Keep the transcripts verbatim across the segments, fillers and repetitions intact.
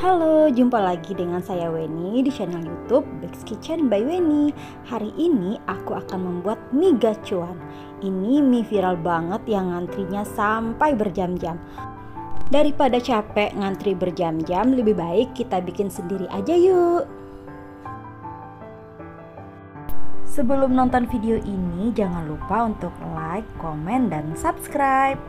Halo, jumpa lagi dengan saya Weni di channel YouTube Bex Kitchen by Weni. Hari ini aku akan membuat mie gacuan. Ini mie viral banget yang ngantrinya sampai berjam-jam. Daripada capek ngantri berjam-jam, lebih baik kita bikin sendiri aja yuk. Sebelum nonton video ini, jangan lupa untuk like, komen, dan subscribe.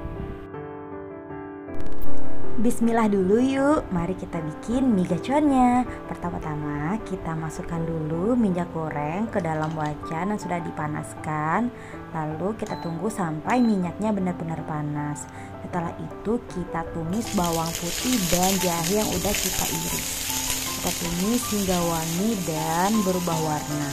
Bismillah dulu yuk, mari kita bikin mie gacuannya. Pertama-tama kita masukkan dulu minyak goreng ke dalam wajan yang sudah dipanaskan. Lalu kita tunggu sampai minyaknya benar-benar panas. Setelah itu kita tumis bawang putih dan jahe yang udah kita iris. Kita tumis hingga wangi dan berubah warna.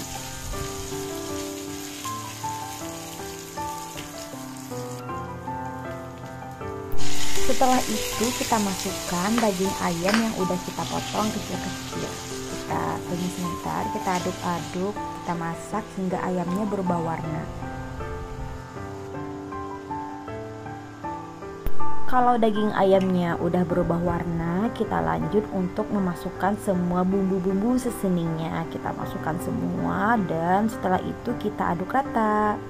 Setelah itu kita masukkan daging ayam yang udah kita potong kecil-kecil. Kita tumis sebentar, kita aduk-aduk, kita masak hingga ayamnya berubah warna. Kalau daging ayamnya udah berubah warna, kita lanjut untuk memasukkan semua bumbu-bumbu seseningnya. Kita masukkan semua dan setelah itu kita aduk rata.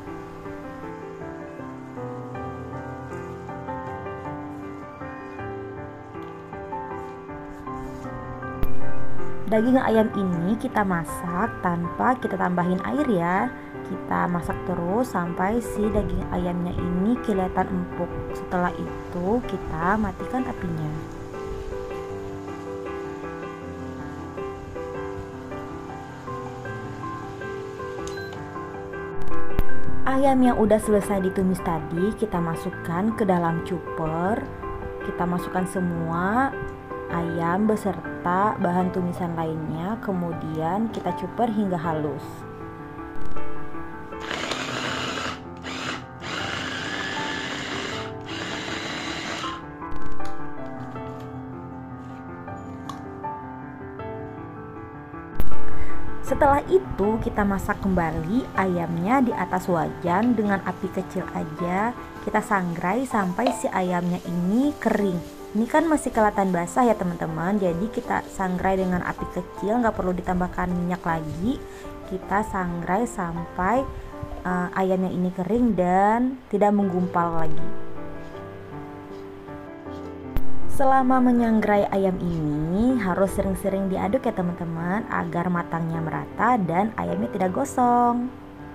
Daging ayam ini kita masak tanpa kita tambahin air ya. Kita masak terus sampai si daging ayamnya ini kelihatan empuk. Setelah itu kita matikan apinya. Ayam yang udah selesai ditumis tadi kita masukkan ke dalam chopper. Kita masukkan semua ayam beserta bahan tumisan lainnya, kemudian kita chopper hingga halus. Setelah itu kita masak kembali ayamnya di atas wajan dengan api kecil aja. Kita sangrai sampai si ayamnya ini kering. Ini kan masih kelihatan basah ya teman-teman, jadi kita sangrai dengan api kecil, nggak perlu ditambahkan minyak lagi. Kita sangrai sampai uh, ayamnya ini kering dan tidak menggumpal lagi. Selama menyangrai ayam ini harus sering-sering diaduk ya teman-teman, agar matangnya merata dan ayamnya tidak gosong.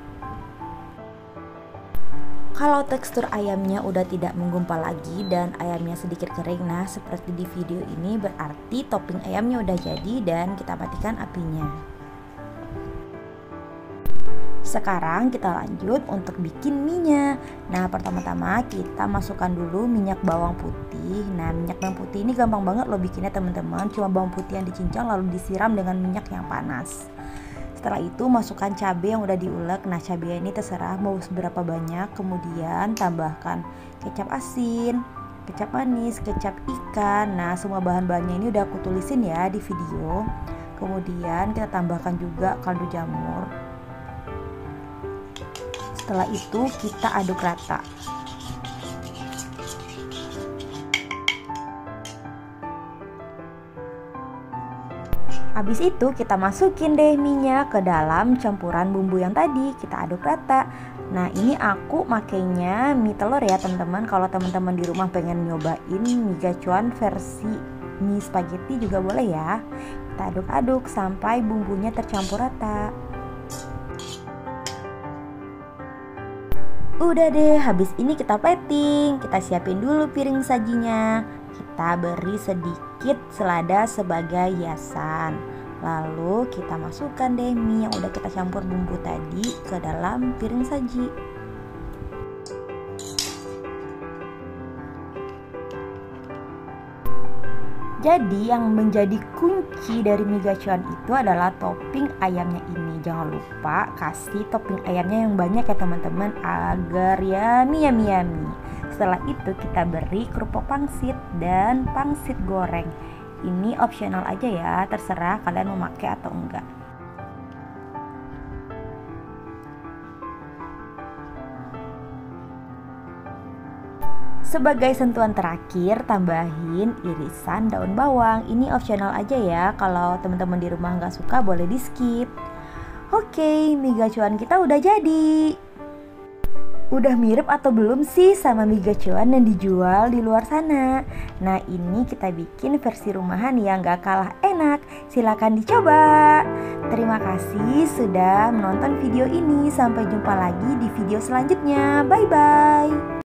Kalau tekstur ayamnya udah tidak menggumpal lagi dan ayamnya sedikit kering, nah seperti di video ini, berarti topping ayamnya udah jadi dan kita matikan apinya. Sekarang kita lanjut untuk bikin mie-nya. Nah pertama-tama kita masukkan dulu minyak bawang putih. Nah minyak bawang putih ini gampang banget loh bikinnya teman-teman, cuma bawang putih yang dicincang lalu disiram dengan minyak yang panas. Setelah itu masukkan cabai yang udah diulek. Nah cabai ini terserah mau seberapa banyak. Kemudian tambahkan kecap asin, kecap manis, kecap ikan. Nah semua bahan-bahannya ini udah aku tulisin ya di video. Kemudian kita tambahkan juga kaldu jamur. Setelah itu kita aduk rata. Habis itu kita masukin deh mie-nya ke dalam campuran bumbu yang tadi kita aduk rata. Nah ini aku makainya mie telur ya teman-teman. Kalau teman-teman di rumah pengen nyobain mie gacuan versi mie spaghetti juga boleh ya. Kita aduk-aduk sampai bumbunya tercampur rata. Udah deh, habis ini kita plating. Kita siapin dulu piring sajinya. Kita beri sedikit selada sebagai hiasan. Lalu kita masukkan deh mie yang udah kita campur bumbu tadi ke dalam piring saji. Jadi yang menjadi kunci dari mie gacuan itu adalah topping ayamnya ini. Jangan lupa kasih topping ayamnya yang banyak ya teman-teman, agar yummy yummy yummy. Setelah itu kita beri kerupuk pangsit dan pangsit goreng. Ini opsional aja ya, terserah kalian mau pakai atau enggak. Sebagai sentuhan terakhir, tambahin irisan daun bawang. Ini optional aja ya, kalau teman-teman di rumah nggak suka boleh di skip. Oke, mie gacuan kita udah jadi. Udah mirip atau belum sih sama mie gacuan yang dijual di luar sana? Nah, ini kita bikin versi rumahan yang gak kalah enak. Silakan dicoba. Terima kasih sudah menonton video ini. Sampai jumpa lagi di video selanjutnya. Bye-bye.